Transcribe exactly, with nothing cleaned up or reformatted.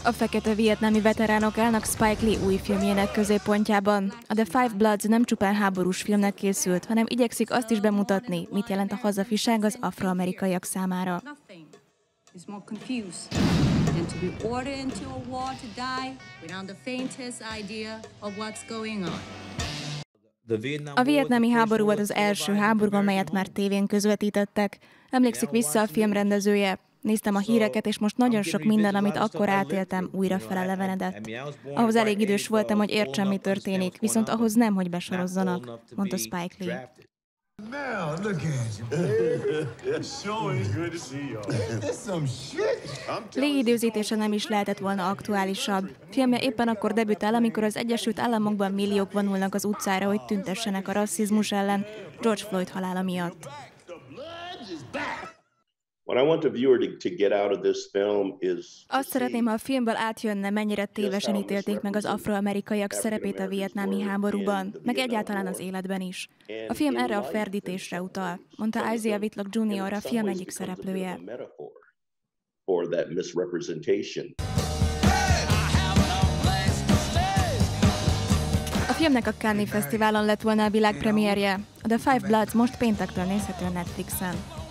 A fekete vietnámi veteránok állnak Spike Lee új filmjének középpontjában. A The Five Bloods nem csupán háborús filmnek készült, hanem igyekszik azt is bemutatni, mit jelent a hazafiság az afroamerikaiak számára. A vietnámi háború volt az első háború, amelyet már tévén közvetítettek. Emlékszik vissza a film rendezője. Néztem a híreket, és most nagyon sok minden, amit akkor átéltem, újra felelevenedett. Ahhoz elég idős voltam, hogy értsem, mi történik, viszont ahhoz nem, hogy besorozzanak, mondta Spike Lee. Lee időzítése nem is lehetett volna aktuálisabb. Filmje éppen akkor debütál, amikor az Egyesült Államokban milliók vonulnak az utcára, hogy tüntessenek a rasszizmus ellen George Floyd halála miatt. Azt szeretném, ha a filmből átjönne, mennyire tévesen ítélték meg az afroamerikaiak szerepét a vietnámi háborúban, meg egyáltalán az életben is. A film erre a ferdítésre utal, mondta Isaiah Whitlock junior, a film egyik szereplője. A filmnek a Cannes Fesztiválon lett volna a világpremierje. A The Five Bloods most péntektől nézhető Netflixen.